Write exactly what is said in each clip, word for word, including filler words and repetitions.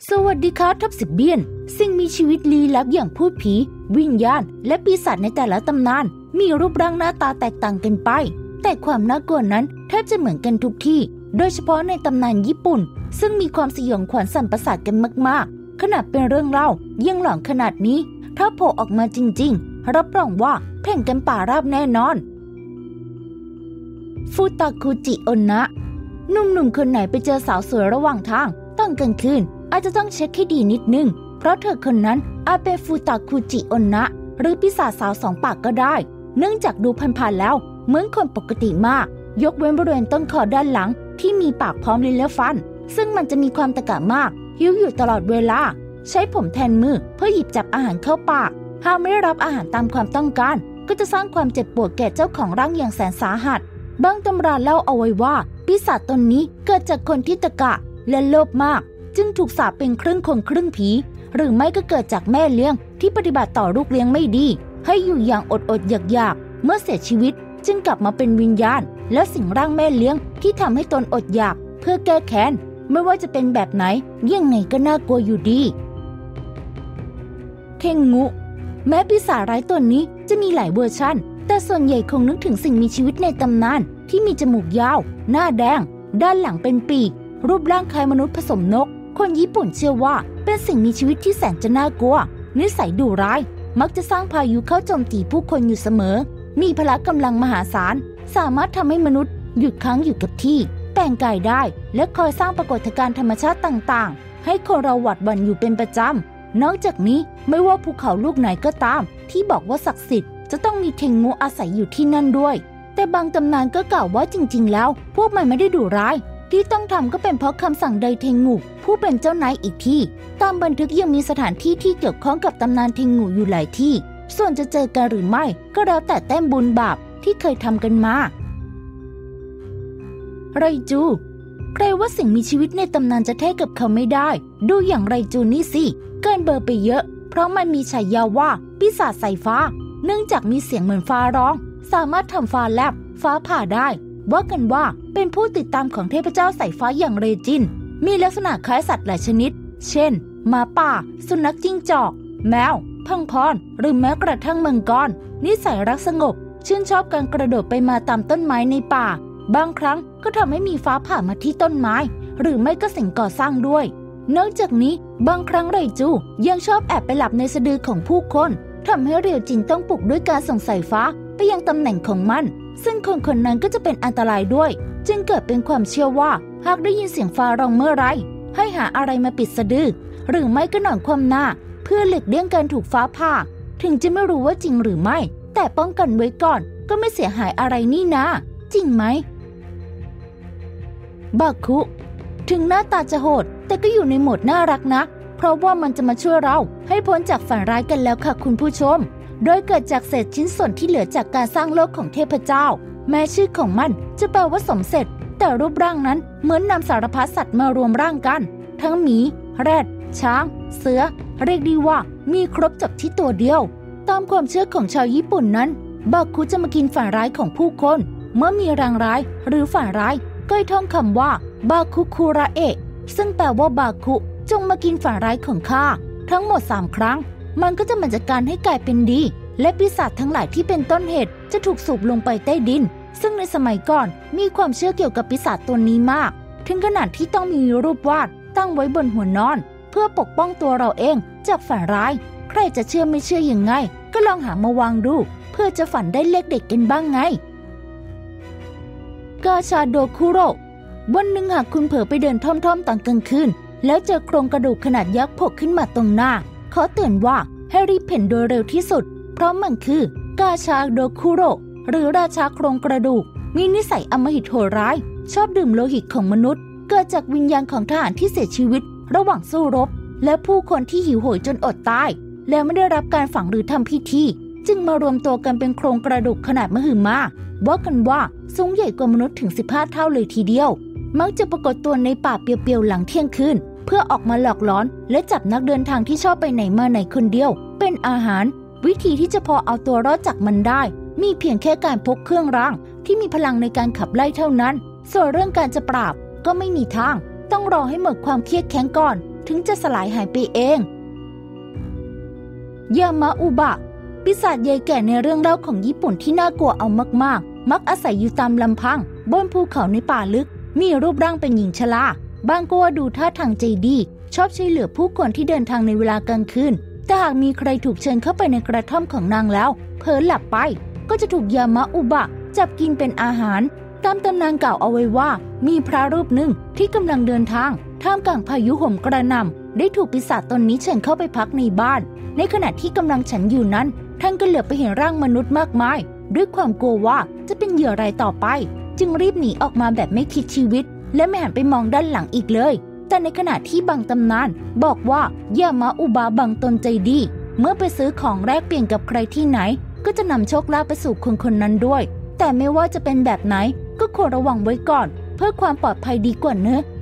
สวัสดีครับทัพสิบเบี้ยนสิ่งมีชีวิตลี้ลับอย่างพูดผีวิญญาณและปีศาจในแต่ละตำนานมีรูปร่างหน้าตาแตกต่างกันไปแต่ความน่ากลัวนั้นแทบจะเหมือนกันทุกที่โดยเฉพาะในตำนานญี่ปุ่นซึ่งมีความสยองขวัญสั่นประสาทกันมากๆขนาดเป็นเรื่องเล่ายังหลอนขนาดนี้ถ้าโผล่ออกมาจริงๆรับรองว่าแผ่นกันป่าราบแน่นอนฟูตาคุจิโอนนะหนุ่มๆคนไหนไปเจอสาวสวยระหว่างทางตอนกลางคืนอาจจะต้องเช็คให้ดีนิดนึงเพราะเธอคนนั้นอาจเป็นฟูตาคุจิโอนนะหรือปีศาจสาวสองปากก็ได้เนื่องจากดูผ่านๆแล้วเหมือนคนปกติมากยกเว้นบริเวณต้นคอด้านหลังที่มีปากพร้อมลิ้นและฟันซึ่งมันจะมีความตะกะมากหิวอยู่ตลอดเวลาใช้ผมแทนมือเพื่อหยิบจับอาหารเข้าปากหากไม่ได้รับอาหารตามความต้องการก็จะสร้างความเจ็บปวดแก่เจ้าของร่างอย่างแสนสาหัสบางตำราเล่าเอาไว้ว่าปีศาจตนนี้เกิดจากคนที่ตะกะและโลภมากจึงถูกสาปเป็นครึ่งคนครึ่งผีหรือไม่ก็เกิดจากแม่เลี้ยงที่ปฏิบัติต่อลูกเลี้ยงไม่ดีให้อยู่อย่างอดอดอยากอยากเมื่อเสียชีวิตจึงกลับมาเป็นวิญญาณและสิงร่างแม่เลี้ยงที่ทำให้ตนอดอยากเพื่อแก้แค้นไม่ว่าจะเป็นแบบไหนยังไงก็น่ากลัวอยู่ดีเทงงุแม้ปีศาจร้ายตัวนี้จะมีหลายเวอร์ชันแต่ส่วนใหญ่คงนึกถึงสิ่งมีชีวิตในตำนานที่มีจมูกยาวหน้าแดงด้านหลังเป็นปีกรูปร่างคล้ายมนุษย์ผสมนกคนญี่ปุ่นเชื่อว่าเป็นสิ่งมีชีวิตที่แสนจะน่ากลัวนิสัยดุร้ายมักจะสร้างพายุเข้าโจมตีผู้คนอยู่เสมอมีพละกำลังมหาศาลสามารถทำให้มนุษย์หยุดค้างอยู่กับที่แปลงกายได้และคอยสร้างปรากฏการณ์ธรรมชาติต่างๆให้คนเราหวาดหวั่นอยู่เป็นประจำนอกจากนี้ไม่ว่าภูเขาลูกไหนก็ตามที่บอกว่าศักดิ์สิทธิ์จะต้องมีเทงงูอาศัยอยู่ที่นั่นด้วยแต่บางตำนานก็กล่าวว่าจริงๆแล้วพวกมันไม่ได้ดุร้ายที่ต้องทำก็เป็นเพราะคำสั่งใดเทงงูผู้เป็นเจ้านายอีกที่ตามบันทึกยังมีสถานที่ที่เกี่ยวข้องกับตำนานเทงงูอยู่หลายที่ส่วนจะเจอกันหรือไม่ก็แล้วแต่แต้มบุญบาปที่เคยทำกันมาไรจูใครว่าสิ่งมีชีวิตในตำนานจะเท่กับเขาไม่ได้ดูอย่างไรจูนี่สิเกินเบอร์ไปเยอะเพราะมันมีฉายาว่าปีศาจสายฟ้าเนื่องจากมีเสียงเหมือนฟ้าร้องสามารถทำฟ้าแลบฟ้าผ่าได้ว่ากันว่าเป็นผู้ติดตามของเทพเจ้าสายฟ้าอย่างเรจินมีลักษณะคล้ายสัตว์หลายชนิดเช่นหมาป่าสุนัขจิ้งจอกแมวพังพรหรือแม้กระทั่งมังกรนิสัยรักสงบชื่นชอบการกระโดดไปมาตามต้นไม้ในป่าบางครั้งก็ทำให้มีฟ้าผ่ามาที่ต้นไม้หรือไม่ก็สิ่งก่อสร้างด้วยนอกจากนี้บางครั้งไรจูยังชอบแอบไปหลับในสะดือของผู้คนทำให้เรียวจินต้องปลุกด้วยการส่งสายฟ้าไปยังตำแหน่งของมันซึ่งคนคนนั้นก็จะเป็นอันตรายด้วยจึงเกิดเป็นความเชื่อว่าหากได้ยินเสียงฟ้าร้องเมื่อไรให้หาอะไรมาปิดสะดือหรือไม่ก็นอนคว่ำหน้าเพื่อหลีกเลี่ยงการถูกฟ้าผ่าถึงจะไม่รู้ว่าจริงหรือไม่แต่ป้องกันไว้ก่อนก็ไม่เสียหายอะไรนี่นะจริงไหมบาคุถึงหน้าตาจะโหดแต่ก็อยู่ในโหมดน่ารักนะเพราะว่ามันจะมาช่วยเราให้พ้นจากฝันร้ายกันแล้วค่ะคุณผู้ชมโดยเกิดจากเศษชิ้นส่วนที่เหลือจากการสร้างโลกของเทพเจ้าแม้ชื่อของมันจะแปลว่าสมเสร็จแต่รูปร่างนั้นเหมือนนำสารพัดสัตว์มารวมร่างกันทั้งหมีแรดช้างเสือเรียกได้ว่ามีครบจบที่ตัวเดียวตามความเชื่อของชาวญี่ปุ่นนั้นบาคุจะมากินฝันร้ายของผู้คนเมื่อมีรางร้ายหรือฝันร้ายก็ให้ท่องคำว่าบาคุคุระเอะซึ่งแปลว่าบาคุจงมากินฝันร้ายของข้าทั้งหมดสามครั้งมันก็จะมาจัดการให้กลายเป็นดีและปีศาจทั้งหลายที่เป็นต้นเหตุจะถูกสูบลงไปใต้ดินซึ่งในสมัยก่อนมีความเชื่อเกี่ยวกับปีศาจตัวนี้มากถึงขนาดที่ต้องมีรูปวาดตั้งไว้บนหัวนอนเพื่อปกป้องตัวเราเองจากฝันร้ายใครจะเชื่อไม่เชื่อยังไงก็ลองหามาวางดูเพื่อจะฝันได้เลขเด็ดกันบ้างไงกาชาโดคุโร่วันหนึ่งหากคุณเผลอไปเดินท่อมๆตอนกลางคืนแล้วเจอโครงกระดูกขนาดยักษ์โผล่ขึ้นมาตรงหน้าขอเตือนว่าให้รีบเพ่นโดยเร็วที่สุดเพราะมันคือกาชาโดคุโร่หรือราชาโครงกระดูกมีนิสัยอำมหิตโหดร้ายชอบดื่มโลหิตของมนุษย์เกิดจากวิญญาณของทหารที่เสียชีวิตระหว่างสู้รบและผู้คนที่หิวโหยจนอดตายและไม่ได้รับการฝังหรือทำพิธีจึงมารวมตัวกันเป็นโครงกระดูกขนาดมหึมาว่ากันว่าสูงใหญ่กว่ามนุษย์ถึงสิบห้าเท่าเลยทีเดียวมักจะปรากฏตัวในป่าเปลี่ยวๆหลังเที่ยงคืนเพื่อออกมาหลอกล้อนและจับนักเดินทางที่ชอบไปไหนมาไหนคนเดียวเป็นอาหารวิธีที่จะพอเอาตัวรอดจากมันได้มีเพียงแค่การพกเครื่องรางที่มีพลังในการขับไล่เท่านั้นส่วนเรื่องการจะปราบก็ไม่มีทางต้องรอให้หมดความเครียดแค้นก่อนถึงจะสลายหายไปเองยามาอุบะปีศาจยายแก่ในเรื่องเล่าของญี่ปุ่นที่น่ากลัวเอามากๆมักอาศัยอยู่ตามลำพังบนภูเขาในป่าลึกมีรูปร่างเป็นหญิงชราบางก็ว่าดูท่าทางใจดีชอบช่วยเหลือผู้คนที่เดินทางในเวลากลางคืนแต่หากมีใครถูกเชิญเข้าไปในกระท่อมของนางแล้วเผลอหลับไปก็จะถูกยามาอุบะจับกินเป็นอาหารตามตำนานกล่าวเอาไว้ว่ามีพระรูปหนึ่งที่กำลังเดินทางท่ามกลางพายุห่มกระหน่ำได้ถูกปีศาจตนนี้เชิญเข้าไปพักในบ้านในขณะที่กำลังฉันอยู่นั้นท่านก็เหลือบไปเห็นร่างมนุษย์มากมายด้วยความกลัวว่าจะเป็นเหยื่อรายต่อไปจึงรีบหนีออกมาแบบไม่คิดชีวิตและไม่หันไปมองด้านหลังอีกเลยแต่ในขณะที่บางตำนานบอกว่ายามาอุบะบางตนใจดีเมื่อไปซื้อของแลกเปลี่ยนกับใครที่ไหนก็จะนำโชคลาภไปสู่คนคนนั้นด้วยแต่ไม่ว่าจะเป็นแบบไหนก็ควรระวังไว้ก่อนเพื่อความปลอดภัยดีกว่าเนอะ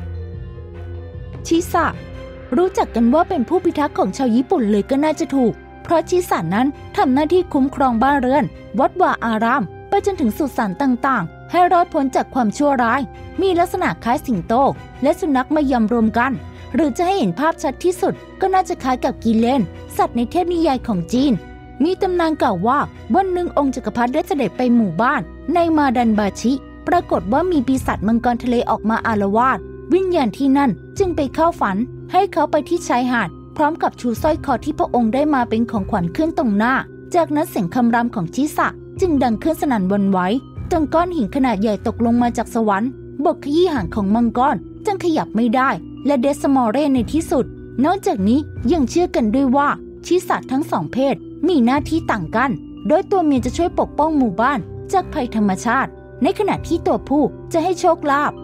ชิสะรู้จักกันว่าเป็นผู้พิทักษ์ของชาวญี่ปุ่นเลยก็น่าจะถูกเพราะชิสะนั้นทำหน้าที่คุ้มครองบ้านเรือนวัดวาอารามไปจนถึงสุสานต่างๆให้รอดพ้นจากความชั่วร้ายมีลักษณะคล้ายสิงโตและสุนัขมายำรวมกันหรือจะให้เห็นภาพชัดที่สุดก็น่าจะคล้ายกับกิเลนสัตว์ในเทพนิยายของจีนมีตำนานกล่าวว่าวันหนึ่งองค์จักรพรรดิได้เสด็จไปหมู่บ้านในมาดันบาชิปรากฏว่ามีปีศาจมังกรทะเลออกมาอาละวาดวิญญาณที่นั่นจึงไปเข้าฝันให้เขาไปที่ชายหาดพร้อมกับชูสร้อยคอที่พระองค์ได้มาเป็นของขวัญขึ้นตรงหน้าจากนั้นเสียงคำรามของชิสะจึงดังขึ้นสนั่นหวั่นไหวจนก้อนหินขนาดใหญ่ตกลงมาจากสวรรค์บกขยี้หางของมังกรจนขยับไม่ได้และเดสมอเร่ในที่สุดนอกจากนี้ยังเชื่อกันด้วยว่าชิสะทั้งสองเพศมีหน้าที่ต่างกันโดยตัวเมียจะช่วยปกป้องหมู่บ้านจากภัยธรรมชาติในขณะที่ตัวผู้จะให้โชคลาภ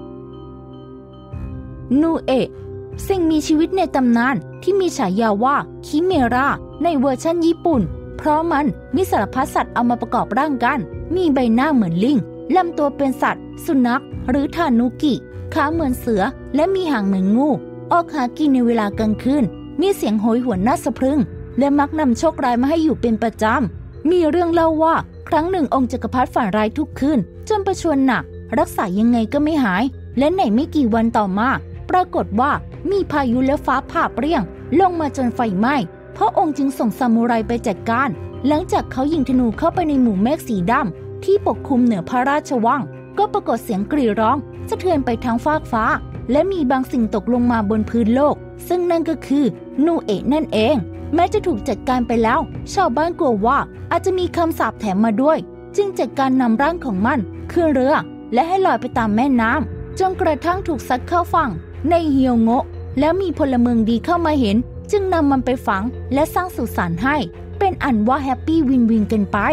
นูเอะสิ่งมีชีวิตในตำนานที่มีฉายาว่าคิเมราในเวอร์ชันญี่ปุ่นเพราะมันมีสารพัดสัตว์เอามาประกอบร่างกันมีใบหน้าเหมือนลิงลำตัวเป็นสัตว์สุนัขหรือทานุกิขาเหมือนเสือและมีหางเหมือนงูออกหากินในเวลากลางคืนมีเสียงโหยหวนน่าสะพรึงและมักนำโชคร้ายมาให้อยู่เป็นประจำมีเรื่องเล่าว่าครั้งหนึ่งองค์จักรพรรดิฝันร้ายทุกคืนจนประชวรหนักรักษายังไงก็ไม่หายและในไม่กี่วันต่อมาปรากฏว่ามีพายุและฟ้าผ่าเปรี้ยงลงมาจนไฟไหม้พระองค์จึงส่งซามูไรไปจัดการหลังจากเขายิงธนูเข้าไปในหมู่เมฆสีดำที่ปกคลุมเหนือพระราชวังก็ปรากฏเสียงกรีดร้องสะเทือนไปทั้งฟากฟ้าและมีบางสิ่งตกลงมาบนพื้นโลกซึ่งนั่นก็คือนูเอะนั่นเองแม้จะถูกจัดการไปแล้วชาวบ้านกลัวว่าอาจจะมีคำสาปแถมมาด้วยจึงจัดการนำร่างของมันขึ้นเรือและให้ลอยไปตามแม่น้ำจนกระทั่งถูกซัดเข้าฝั่งในเฮียวโงะแล้วมีพลเมืองดีเข้ามาเห็นจึงนำมันไปฝังและสร้างสุสานให้เป็นอันว่าแฮปปี้วินวินกันไป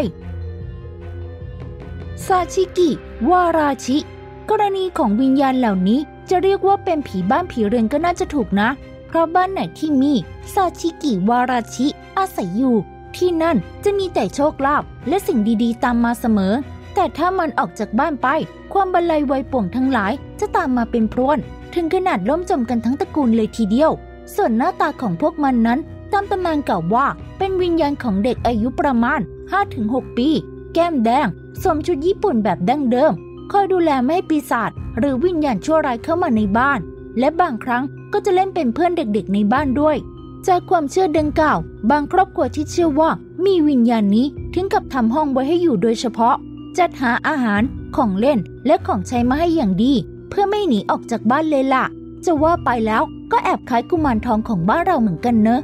ซาชิกิวาราชิกรณีของวิญญาณเหล่านี้จะเรียกว่าเป็นผีบ้านผีเรือนก็น่าจะถูกนะเพราะบ้านไหนที่มีซาชิกิวาราชิอาศัยอยู่ที่นั่นจะมีแต่โชคลาภและสิ่งดีๆตามมาเสมอแต่ถ้ามันออกจากบ้านไปความบันไลวัยป่วงทั้งหลายจะตามมาเป็นพรวนถึงขนาดล่มจมกันทั้งตระกูลเลยทีเดียวส่วนหน้าตาของพวกมันนั้นตามตำนานกล่าวว่าเป็นวิญญาณของเด็กอายุประมาณ ห้าถึงหก ปีแก้มแดงสวมชุดญี่ปุ่นแบบดั้งเดิมคอยดูแลไม่ให้ปีศาจหรือวิญญาณชั่วร้ายเข้ามาในบ้านและบางครั้งก็จะเล่นเป็นเพื่อนเด็กๆในบ้านด้วยจากความเชื่อดังกล่าวบางครอบครัวที่เชื่อว่ามีวิญญาณนี้ถึงกับทำห้องไว้ให้อยู่โดยเฉพาะจัดหาอาหารของเล่นและของใช้มาให้อย่างดีเพื่อไม่หนีออกจากบ้านเลยล่ะจะว่าไปแล้วก็แอบคล้ายกุมารทองของบ้านเราเหมือนกันเนอะ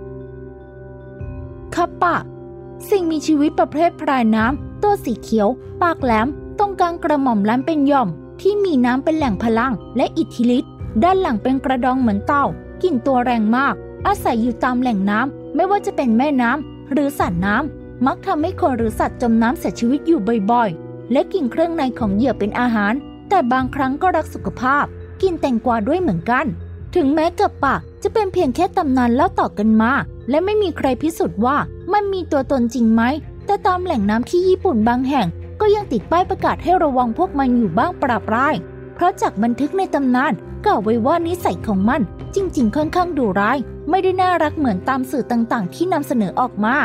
คัปปะสิ่งมีชีวิตประเภทพรายน้ำตัวสีเขียวปากแหลมตรงกลางกระหม่อมล้ำเป็นหย่อมที่มีน้ำเป็นแหล่งพลังและอิทธิฤทธิ์ด้านหลังเป็นกระดองเหมือนเต่ากลิ่นตัวแรงมากอาศัยอยู่ตามแหล่งน้ำไม่ว่าจะเป็นแม่น้ำหรือสระน้ำมักทำให้คนหรือสัตว์จมน้ำเสียชีวิตอยู่บ่อยๆและกินเครื่องในของเหยื่อเป็นอาหารแต่บางครั้งก็รักสุขภาพกินแตงกวาด้วยเหมือนกันถึงแม้กับปะจะเป็นเพียงแค่ตำนานเล่าต่อกันมาและไม่มีใครพิสูจน์ว่ามันมีตัวตนจริงไหมแต่ตามแหล่งน้ำที่ญี่ปุ่นบางแห่งก็ยังติดป้ายประกาศให้ระวังพวกมันอยู่บ้างปราบร้ายเพราะจากบันทึกในตำนานกล่าวไว้ว่านิสัยของมันจริงๆค่อนข้างดุร้ายไม่ได้น่ารักเหมือนตามสื่อต่างๆที่นำเสนอออกมา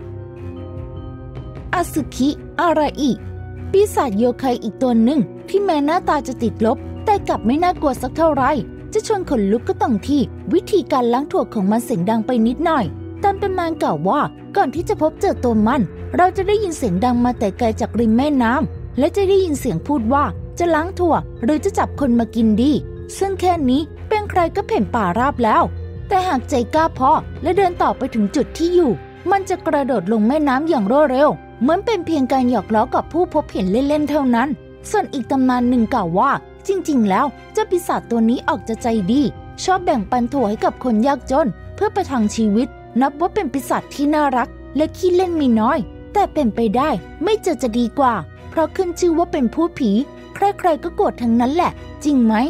อาซึคิอาราอิปีศาจโยไคอีกตัวหนึ่งที่แม้หน้าตาจะติดลบแต่กลับไม่น่ากลัวสักเท่าไรจะชวนขนลุกก็ต้องที่วิธีการล้างถั่วของมันเสียงดังไปนิดหน่อยตามตำนานกล่าวว่าก่อนที่จะพบเจอตัวมันเราจะได้ยินเสียงดังมาแต่ไกลจากริมแม่น้ำและจะได้ยินเสียงพูดว่าจะล้างถั่วหรือจะจับคนมากินดีซึ่งแค่นี้เป็นใครก็เพ่นป่าราบแล้วแต่หากใจกล้าพอและเดินต่อไปถึงจุดที่อยู่มันจะกระโดดลงแม่น้ำอย่างรวดเร็วเหมือนเป็นเพียงการหยอกล้อกับผู้พบเห็นเล่นๆเท่านั้นส่วนอีกตำนานหนึ่งกล่าวว่าจริงๆแล้วเจ้าปีศาจตัวนี้ออกจะใจดีชอบแบ่งปันถั่วให้กับคนยากจนเพื่อประทังชีวิตนับว่าเป็นปีศาจที่น่ารักและขี้เล่นมีน้อยแต่เป็นไปได้ไม่เจอจะดีกว่าเพราะขึ้นชื่อว่าเป็นผู้ผีใครๆก็โกรธทั้งนั้นแหละจริงไหม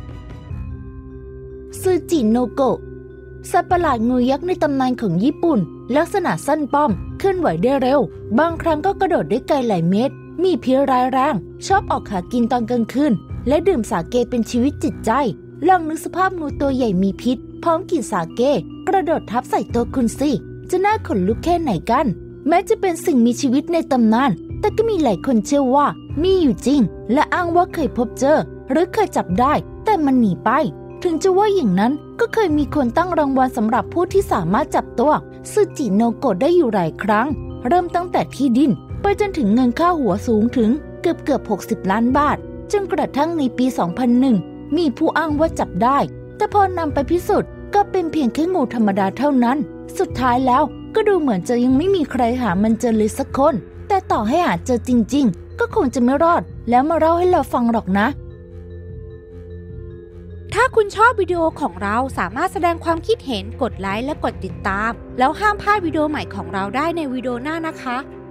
ซูจิโนโกะสัตว์ประหลาดงูยักษ์ในตำนานของญี่ปุ่นลักษณะสั้นป้อมเคลื่อนไหวได้เร็วบางครั้งก็กระโดดได้ไกลหลายเมตรมีพิษร้ายแรงชอบออกหากินตอนกลางคืนและดื่มสาเกเป็นชีวิตจิตใจลองนึกสภาพงูตัวใหญ่มีพิษพร้อมกินสาเกกระโดดทับใส่ตัวคุณสิจะน่าขนลุกแค่ไหนกันแม้จะเป็นสิ่งมีชีวิตในตำนานแต่ก็มีหลายคนเชื่อว่ามีอยู่จริงและอ้างว่าเคยพบเจอหรือเคยจับได้แต่มันหนีไปถึงจะว่าอย่างนั้นก็เคยมีคนตั้งรางวัลสำหรับผู้ที่สามารถจับตัวซูจิโนโกะได้อยู่หลายครั้งเริ่มตั้งแต่ที่ดินไปจนถึงเงินค่าหัวสูงถึงเกือบเกือบหกสิบล้านบาทจนกระทั่งในปี สองพันหนึ่ง มีผู้อ้างว่าจับได้แต่พอนำไปพิสูจน์ก็เป็นเพียงแค่งูธรรมดาเท่านั้นสุดท้ายแล้วก็ดูเหมือนจะยังไม่มีใครหามันเจอเลยสักคนแต่ต่อให้หาเจอจริงๆก็คงจะไม่รอดแล้วมาเล่าให้เราฟังหรอกนะถ้าคุณชอบวิดีโอของเราสามารถแสดงความคิดเห็นกดไลค์และกดติดตามแล้วห้ามพลาดวิดีโอใหม่ของเราได้ในวิดีโอหน้านะคะ